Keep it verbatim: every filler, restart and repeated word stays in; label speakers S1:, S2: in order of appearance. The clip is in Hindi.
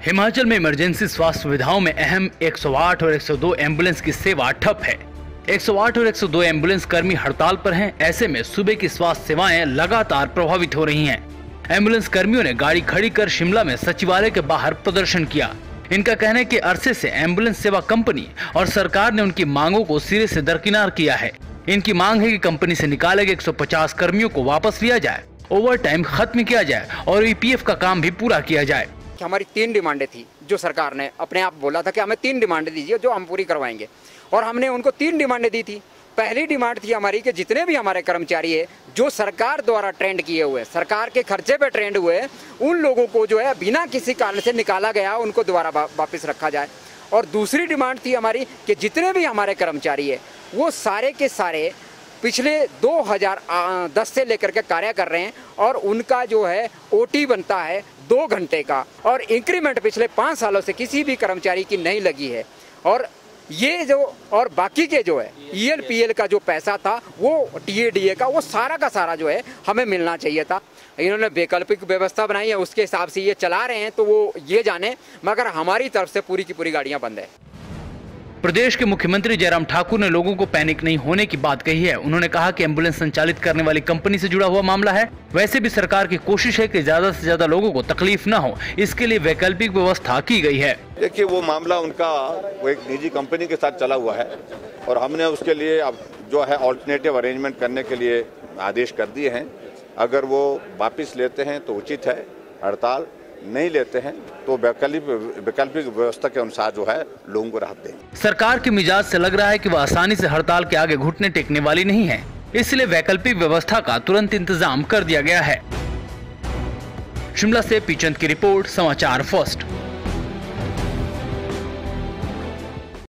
S1: हिमाचल में इमरजेंसी स्वास्थ्य सुविधाओं में अहम एक सौ आठ और एक सौ दो एम्बुलेंस की सेवा ठप है। एक सौ आठ और एक सौ दो एम्बुलेंस कर्मी हड़ताल पर हैं। ऐसे में सुबह की स्वास्थ्य सेवाएं लगातार प्रभावित हो रही हैं। एम्बुलेंस कर्मियों ने गाड़ी खड़ी कर शिमला में सचिवालय के बाहर प्रदर्शन किया। इनका कहना है कि अरसे से एम्बुलेंस सेवा कंपनी और सरकार ने उनकी मांगों को सिरे से दरकिनार किया है। इनकी मांग है कि कंपनी से निकाले गए एक सौ पचास कर्मियों को वापस लिया जाए, ओवर टाइम खत्म किया जाए और ईपीएफ का काम भी पूरा किया जाए।
S2: हमारी तीन डिमांडें थी जो सरकार ने अपने आप बोला था कि हमें तीन डिमांडें दीजिए जो हम पूरी करवाएंगे, और हमने उनको तीन डिमांडें दी थी। पहली डिमांड थी हमारी कि जितने भी हमारे कर्मचारी है जो सरकार द्वारा ट्रेंड किए हुए, सरकार के खर्चे पे ट्रेंड हुए, उन लोगों को जो है बिना किसी कारण से निकाला गया उनको दोबारा वापस रखा जाए। और दूसरी डिमांड थी हमारी कि जितने भी हमारे कर्मचारी है वो सारे के सारे पिछले दो हज़ार दस से लेकर के कार्य कर रहे हैं और उनका जो है ओटी बनता है दो घंटे का, और इंक्रीमेंट पिछले पाँच सालों से किसी भी कर्मचारी की नहीं लगी है। और ये जो और बाकी के जो है ईएलपीएल का जो पैसा था वो टीएडीए का वो सारा का सारा जो है हमें मिलना चाहिए था। इन्होंने वैकल्पिक व्यवस्था बनाई है, उसके हिसाब से ये चला रहे हैं तो वो ये जाने, मगर हमारी तरफ से पूरी की पूरी गाड़ियां बंद है।
S1: प्रदेश के मुख्यमंत्री जयराम ठाकुर ने लोगों को पैनिक नहीं होने की बात कही है। उन्होंने कहा कि एम्बुलेंस संचालित करने वाली कंपनी से जुड़ा हुआ मामला है। वैसे भी सरकार की कोशिश है कि ज्यादा से ज्यादा लोगों को तकलीफ न हो, इसके लिए वैकल्पिक व्यवस्था की गई है।
S3: देखिए, वो मामला उनका वो एक निजी कंपनी के साथ चला हुआ है और हमने उसके लिए अब जो है ऑल्टरनेटिव अरेंजमेंट करने के लिए आदेश कर दिए हैं। अगर वो वापिस लेते हैं तो उचित है, हड़ताल नहीं लेते हैं तो वैकल्पिक वैकल्पिक व्यवस्था के अनुसार जो है लोगों को राहत देंगे।
S1: सरकार के मिजाज से लग रहा है कि वह आसानी से हड़ताल के आगे घुटने टेकने वाली नहीं है, इसलिए वैकल्पिक व्यवस्था का तुरंत इंतजाम कर दिया गया है। शिमला से पीचंद की रिपोर्ट, समाचार फर्स्ट।